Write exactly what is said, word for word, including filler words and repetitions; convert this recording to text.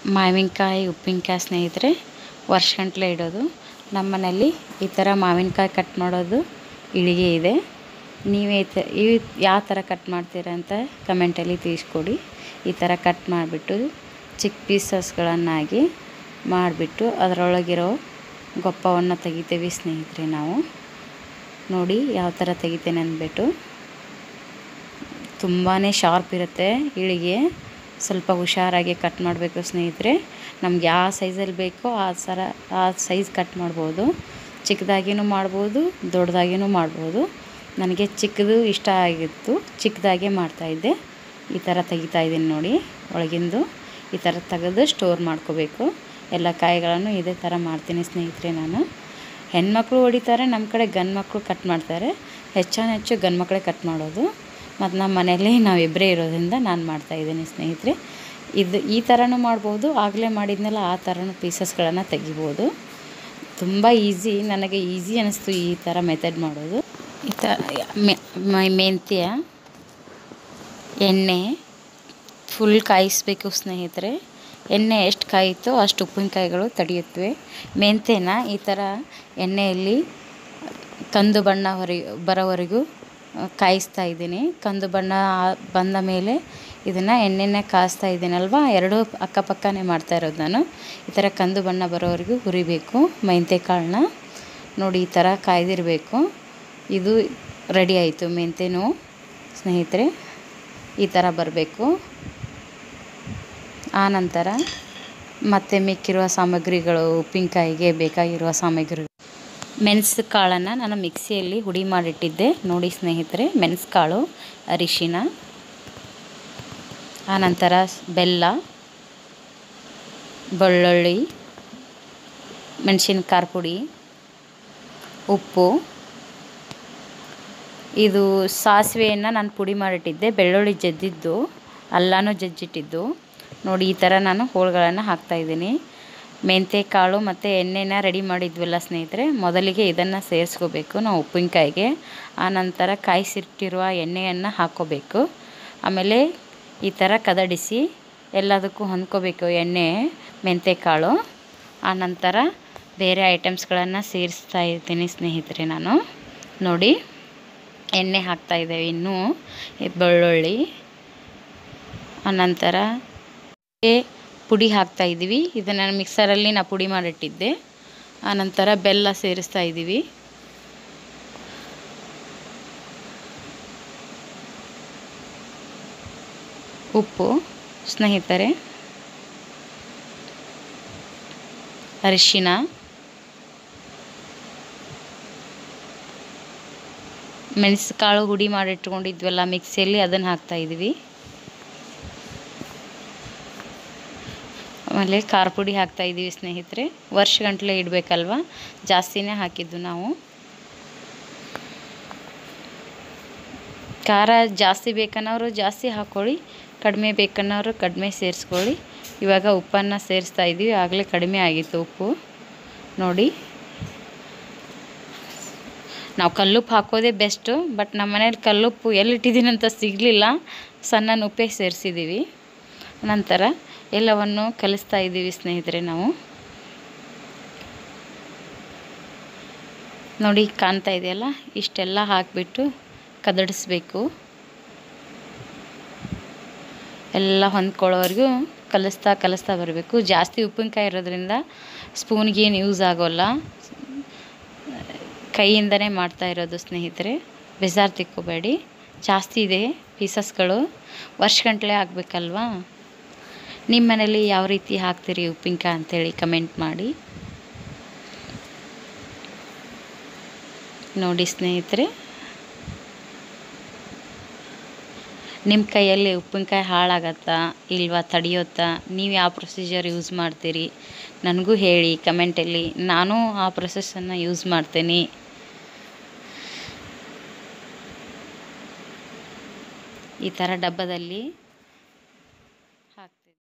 ಮಾವಿನಕಾಯಿ ಉಪ್ಪಿನಕಾಯಿ ಸ್ನೇಹಿತರೆ ವರ್ಷಗಟ್ಟಲೆ ಇಡೋದು. ನಮ್ಮ ಮನೆಯಲ್ಲಿ ಈ ಥರ ಮಾವಿನಕಾಯಿ ಕಟ್ ಮಾಡೋದು ಇಳಿಗೆ ಇದೆ. ನೀವೇ ಈ ಯಾವ ಥರ ಕಟ್ ಮಾಡ್ತೀರಾ ಅಂತ ಕಮೆಂಟಲ್ಲಿ ತಿಳಿಸ್ಕೊಡಿ. ಈ ಥರ ಕಟ್ ಮಾಡಿಬಿಟ್ಟು ಚಿಕ್ಕ ಪೀಸಸ್ಗಳನ್ನಾಗಿ ಮಾಡಿಬಿಟ್ಟು ಅದರೊಳಗಿರೋ ಗೊಪ್ಪವನ್ನು ತೆಗಿತೀವಿ ಸ್ನೇಹಿತರೆ. ನಾವು ನೋಡಿ ಯಾವ ಥರ ತೆಗಿತೇನೆ ಅಂದ್ಬಿಟ್ಟು. ತುಂಬಾ ಶಾರ್ಪ್ ಇರುತ್ತೆ ಇಳಿಗೆ, ಸ್ವಲ್ಪ ಹುಷಾರಾಗಿ ಕಟ್ ಮಾಡಬೇಕು ಸ್ನೇಹಿತರೆ. ನಮ್ಗೆ ಯಾವ ಸೈಜಲ್ಲಿ ಬೇಕೋ ಆ ಥರ ಆ ಸೈಜ್ ಕಟ್ ಮಾಡ್ಬೋದು. ಚಿಕ್ಕದಾಗಿನೂ ಮಾಡ್ಬೋದು, ದೊಡ್ಡದಾಗಿನೂ ಮಾಡ್ಬೋದು. ನನಗೆ ಚಿಕ್ಕದು ಇಷ್ಟ ಆಗಿತ್ತು, ಚಿಕ್ಕದಾಗೆ ಮಾಡ್ತಾಯಿದ್ದೆ. ಈ ಥರ ತೆಗಿತಾ ಇದ್ದೀನಿ ನೋಡಿ. ಒಳಗಿಂದು ಈ ಥರ ತೆಗೆದು ಸ್ಟೋರ್ ಮಾಡ್ಕೋಬೇಕು. ಎಲ್ಲ ಕಾಯಿಗಳನ್ನು ಇದೇ ಥರ ಮಾಡ್ತೀನಿ ಸ್ನೇಹಿತರೆ. ನಾನು ಹೆಣ್ಮಕ್ಳು ಹೊಡಿತಾರೆ, ನಮ್ಮ ಕಡೆ ಗಂಡು ಮಕ್ಕಳು ಕಟ್ ಮಾಡ್ತಾರೆ. ಹೆಚ್ಚಾನ ಹೆಚ್ಚು ಗಂಡು ಮಕ್ಕಳೇ ಕಟ್ ಮಾಡೋದು. ಮತ್ತು ನಮ್ಮ ಮನೆಯಲ್ಲಿ ನಾವಿಬ್ಬರೇ ಇರೋದ್ರಿಂದ ನಾನು ಮಾಡ್ತಾಯಿದ್ದೀನಿ ಸ್ನೇಹಿತರೆ. ಇದು ಈ ಥರನೂ ಮಾಡ್ಬೋದು, ಆಗಲೇ ಮಾಡಿದ್ನೆಲ್ಲ ಆ ಥರನೂ ಪೀಸಸ್ಗಳನ್ನು ತೆಗಿಬೋದು. ತುಂಬ ಈಸಿ, ನನಗೆ ಈಸಿ ಅನ್ನಿಸ್ತು ಈ ಥರ ಮೆಥಡ್ ಮಾಡೋದು. ಈ ಥರ ಮೆಂತ್ಯ ಎಣ್ಣೆ ಫುಲ್ ಕಾಯಿಸಬೇಕು ಸ್ನೇಹಿತರೆ. ಎಣ್ಣೆ ಎಷ್ಟು ಕಾಯಿತೋ ಅಷ್ಟು ಉಪ್ಪಿನಕಾಯಿಗಳು ತಡೆಯುತ್ತವೆ. ಮೆಂತ್ಯನ ಈ ಥರ ಎಣ್ಣೆಯಲ್ಲಿ ಕಂದು ಬಣ್ಣ ಹೊರ ಬರೋವರೆಗೂ ಕಾಯಿಸ್ತಾ ಇದ್ದೀನಿ. ಕಂದು ಬಣ್ಣ ಬಂದ ಮೇಲೆ ಇದನ್ನು ಎಣ್ಣೆನೇ ಕಾಯಿಸ್ತಾ ಇದ್ದೀನಲ್ವ, ಎರಡೂ ಅಕ್ಕಪಕ್ಕನೇ ಮಾಡ್ತಾ ಇರೋದು ನಾನು. ಈ ಥರ ಕಂದು ಬಣ್ಣ ಬರೋವರೆಗೂ ಹುರಿಬೇಕು ಮೆಂತ್ಯ ಕಾಳನ್ನ. ನೋಡಿ ಈ ಥರ ಕಾಯ್ದಿರಬೇಕು. ಇದು ರೆಡಿ ಆಯಿತು ಮೆಂತ್ಯನೂ ಸ್ನೇಹಿತರೆ. ಈ ಥರ ಬರಬೇಕು. ಆನಂತರ ಮತ್ತು ಮಿಕ್ಕಿರುವ ಸಾಮಗ್ರಿಗಳು, ಉಪ್ಪಿನಕಾಯಿಗೆ ಬೇಕಾಗಿರುವ ಸಾಮಗ್ರಿಗಳು. ಮೆಣಸು ಕಾಳನ್ನು ನಾನು ಮಿಕ್ಸಿಯಲ್ಲಿ ಹುಡಿ ಮಾಡಿಟ್ಟಿದ್ದೆ ನೋಡಿ ಸ್ನೇಹಿತರೆ. ಮೆಣಸು ಕಾಳು, ಅರಿಶಿನ, ಆನಂತರ ಬೆಲ್ಲ, ಬೆಳ್ಳುಳ್ಳಿ, ಮೆಣಸಿನ ಖಾರ ಪುಡಿ, ಉಪ್ಪು. ಇದು ಸಾಸಿವೆಯನ್ನು ನಾನು ಪುಡಿ ಮಾಡಿಟ್ಟಿದ್ದೆ, ಬೆಳ್ಳುಳ್ಳಿ ಜಜ್ಜಿದ್ದು, ಅಲ್ಲನೂ ಜಜ್ಜಿಟ್ಟಿದ್ದು. ನೋಡಿ ಈ ಥರ ನಾನು ಹೋಳುಗಳನ್ನು ಹಾಕ್ತಾಯಿದ್ದೀನಿ. ಮೆಂತ್ಯ ಕಾಳು ಮತ್ತು ಎಣ್ಣೆನ ರೆಡಿ ಮಾಡಿದ್ವಲ್ಲ ಸ್ನೇಹಿತರೆ, ಮೊದಲಿಗೆ ಇದನ್ನು ಸೇರಿಸ್ಕೋಬೇಕು ನಾವು ಉಪ್ಪಿನಕಾಯಿಗೆ. ಆನಂತರ ಕಾಯಿಸಿಟ್ಟಿರುವ ಎಣ್ಣೆಯನ್ನು ಹಾಕ್ಕೋಬೇಕು. ಆಮೇಲೆ ಈ ಥರ ಕದಡಿಸಿ ಎಲ್ಲದಕ್ಕೂ ಹೊಂದ್ಕೋಬೇಕು ಎಣ್ಣೆ, ಮೆಂತ್ಯ ಕಾಳು. ಆನಂತರ ಬೇರೆ ಐಟಮ್ಸ್ಗಳನ್ನು ಸೇರಿಸ್ತಾ ಇರ್ತೀನಿ ಸ್ನೇಹಿತರೆ ನಾನು. ನೋಡಿ ಎಣ್ಣೆ ಹಾಕ್ತಾಯಿದ್ದೇವೆ ಇನ್ನೂ, ಬೆಳ್ಳುಳ್ಳಿ, ಆನಂತರ ಪುಡಿ ಹಾಕ್ತಾಯಿದ್ದೀವಿ. ಇದನ್ನು ಮಿಕ್ಸರಲ್ಲಿ ನಾನು ಪುಡಿ ಮಾಡಿಟ್ಟಿದ್ದೆ. ಆನಂತರ ಬೆಲ್ಲ ಸೇರಿಸ್ತಾ ಇದ್ದೀವಿ. ಉಪ್ಪು ಸ್ನೇಹಿತರೆ, ಅರಿಶಿನ, ಮೆಣಸು ಕಾಳು ಹುಡಿ ಮಾಡಿಟ್ಕೊಂಡಿದ್ವಲ್ಲ ಮಿಕ್ಸಿಯಲ್ಲಿ, ಅದನ್ನು ಹಾಕ್ತಾಯಿದ್ದೀವಿ. ಆಮೇಲೆ ಖಾರ ಪುಡಿ ಹಾಕ್ತಾಯಿದ್ದೀವಿ ಸ್ನೇಹಿತರೆ. ವರ್ಷಗಟ್ಟಲೆ ಇಡಬೇಕಲ್ವ, ಜಾಸ್ತಿನೇ ಹಾಕಿದ್ದು ನಾವು. ಖಾರ ಜಾಸ್ತಿ ಬೇಕನ್ನೋರು ಜಾಸ್ತಿ ಹಾಕ್ಕೊಳ್ಳಿ, ಕಡಿಮೆ ಬೇಕನ್ನೋರು ಕಡಿಮೆ ಸೇರಿಸ್ಕೊಳ್ಳಿ. ಇವಾಗ ಉಪ್ಪನ್ನು ಸೇರಿಸ್ತಾ ಇದ್ದೀವಿ. ಆಗಲೇ ಕಡಿಮೆ ಆಗಿತ್ತು ಉಪ್ಪು ನೋಡಿ. ನಾವು ಕಲ್ಲುಪ್ಪು ಹಾಕೋದೇ ಬೆಸ್ಟು, ಬಟ್ ನಮ್ಮ ಮನೇಲಿ ಕಲ್ಲುಪ್ಪು ಎಲ್ಲಿಟ್ಟಿದ್ದೀನಿ ಅಂತ ಸಿಗಲಿಲ್ಲ. ಸಣ್ಣ ಉಪ್ಪೇ ಸೇರಿಸಿದ್ದೀವಿ. ನಂತರ ಎಲ್ಲವನ್ನು ಕಲಿಸ್ತಾ ಇದ್ದೀವಿ ಸ್ನೇಹಿತರೆ ನಾವು. ನೋಡಿ ಕಾಣ್ತಾ ಇದೆಯಲ್ಲ, ಇಷ್ಟೆಲ್ಲ ಹಾಕಿಬಿಟ್ಟು ಕದಡಿಸ್ಬೇಕು. ಎಲ್ಲ ಹೊಂದ್ಕೊಳ್ಳೋವರೆಗೂ ಕಲಿಸ್ತಾ ಕಲಿಸ್ತಾ ಬರಬೇಕು. ಜಾಸ್ತಿ ಉಪ್ಪಿನಕಾಯಿ ಇರೋದ್ರಿಂದ ಸ್ಪೂನ್ಗೇನು ಯೂಸ್ ಆಗೋಲ್ಲ, ಕೈಯಿಂದನೇ ಮಾಡ್ತಾ ಇರೋದು ಸ್ನೇಹಿತರೆ. ಬೇಜಾರು ತಿಕ್ಕೋಬೇಡಿ. ಜಾಸ್ತಿ ಇದೆ ಪೀಸಸ್ಗಳು, ವರ್ಷಗಟ್ಟಲೆ ಆಗಬೇಕಲ್ವಾ. ನಿಮ್ಮ ಮನೇಲಿ ಯಾವ ರೀತಿ ಹಾಕ್ತೀರಿ ಉಪ್ಪಿನಕಾಯಿ ಅಂಥೇಳಿ ಕಮೆಂಟ್ ಮಾಡಿ. ನೋಡಿ ಸ್ನೇಹಿತರೆ, ನಿಮ್ಮ ಕೈಯಲ್ಲಿ ಉಪ್ಪಿನಕಾಯಿ ಹಾಳಾಗತ್ತಾ ಇಲ್ವಾ, ತಡೆಯುತ್ತಾ, ನೀವು ಯಾವ ಪ್ರೊಸೀಜರ್ ಯೂಸ್ ಮಾಡ್ತೀರಿ ನನಗೂ ಹೇಳಿ ಕಮೆಂಟಲ್ಲಿ. ನಾನು ಆ ಪ್ರೊಸೆಸನ್ನು ಯೂಸ್ ಮಾಡ್ತೀನಿ. ಈ ಥರ ಡಬ್ಬದಲ್ಲಿ